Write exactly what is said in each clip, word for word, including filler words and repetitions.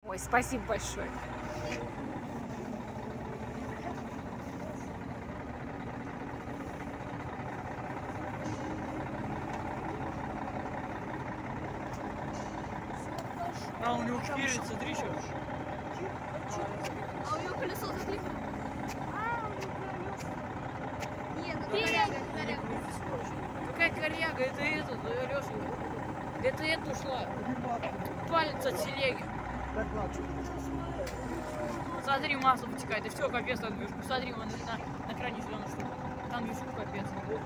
Ой, спасибо большое. А у него спереди, смотри, что. А у него колесо заклеено. А, у него колесо. Нет, ну коряга. Какая коряга? Это этот, Алёша. Это это ушла. Палец от телеги. Смотри, масло вытекает. И все, капец, там движку. Смотри, вон на, на крайне зеленую штуку. Там движку, капец.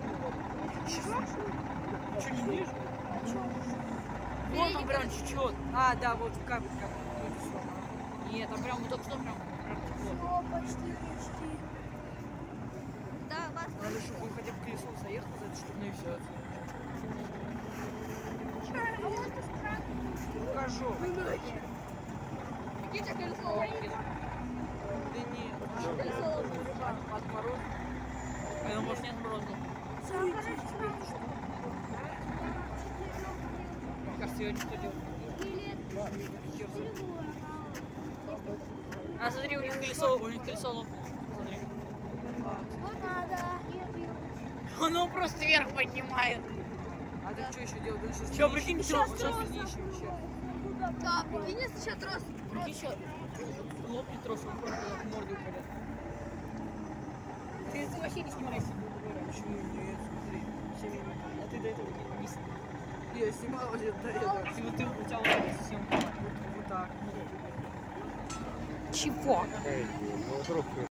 Что, не видишь? Вон там прям чуть-чуть. А, да, вот капель, капель. Нет, там прям вот только что прям. Все, почти, почти. Да, вас. Надо, чтобы он хотя бы колесо заехал за эту штуку, ну и все. Покажу. Какие у тебя колесо? Да нет. Колесо От, от мороза. А может нет мороза? Кажется, я что делаю. А смотри, у них колесо, у них колесо лопнуло. Смотри. Вот надо. Оно просто вверх поднимает. А ты что еще делаешь? Что, прикинь, сейчас трос еще. Да, прикинь, если сейчас трос. Прикинь, сейчас лопнет трос, он просто в морду упадет. Ты это вообще не снимайся. Почему нет? Смотри. А ты до этого не снимал. Я снимал до этого. Ты вот ты у тебя вот так съемка. Вот так. Чего?